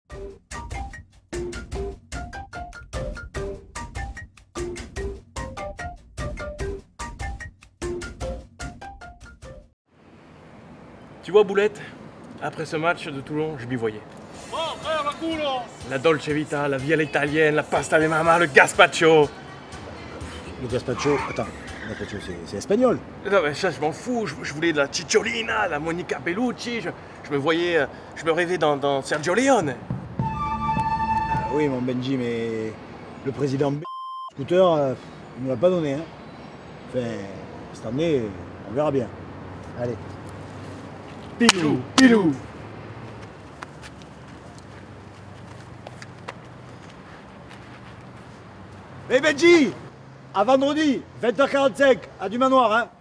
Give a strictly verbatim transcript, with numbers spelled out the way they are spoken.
Tu vois, Boulette, après ce match de Toulon, je m'y voyais. La Dolce Vita, la vie à l'italienne, la pasta de mama, le gazpacho. Le gazpacho, attends, le gazpacho c'est espagnol. Non mais ça je m'en fous, je, je voulais de la cicciolina, la Monica Bellucci, je, je me voyais, je me rêvais dans, dans Sergio Leone. Ah oui mon Benji, mais le président B... Scooter, euh, il ne l'a pas donné. Hein. Enfin, cette année, on verra bien. Allez. Pilou, pilou. Hey Benji, à vendredi, vingt heures quarante-cinq, à du manoir, hein.